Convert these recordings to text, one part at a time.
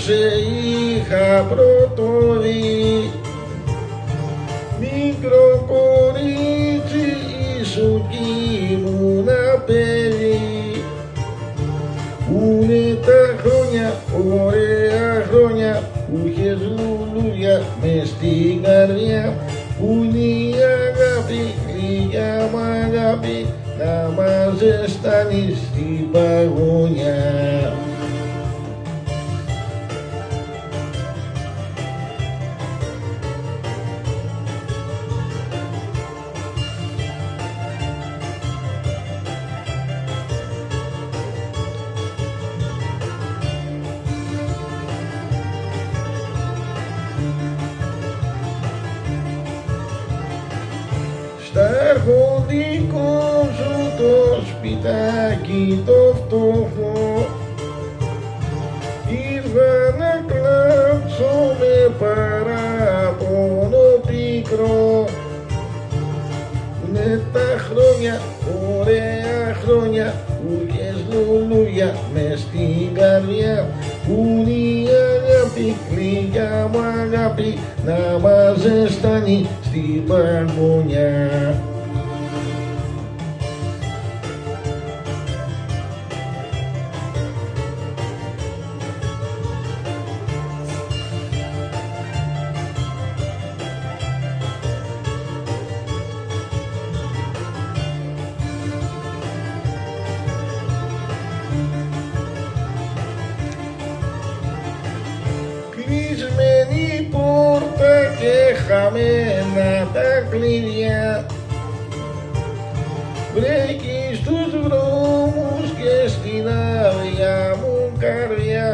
σε είχα πρώτο δει, μικρό κορίτσι ήσουν κι ήμουνα παιδί. Πούνε τα χρόνια, ωραία χρόνια, που είχες λουλούδια μες στην καρδιά. Πού είναι η αγάπη, γλυκιά μ' αγάπη, να μας ζεστάνει στην παγωνιά. Στα αρχοντικό σου το σπιτάκι το φτωχό, ήρθα να κλάψω με παράπονο πικρό. Είναι τα χρόνια, ωραία χρόνια, που είχες λουλούδια μες στην καρδιά. Πού είναι η αγάπη, γλυκιά μου αγάπη, να μας ζεστάνει στην παγωνιά. Κλεισμένη πόρτα και χαμένα τα κλειδιά, βρέχει στους δρόμους και στην άδεια μου καρδιά.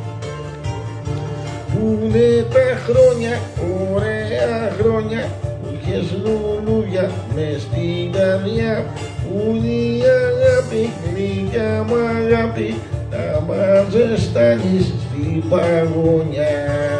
Πού είναι τα χρόνια, ωραία χρόνια, που είχες λουλούδια μες στην καρδιά. Πού είναι η αγάπη, γλυκιά μου αγάπη, να μας ζεστάνεις στην παγωνιά.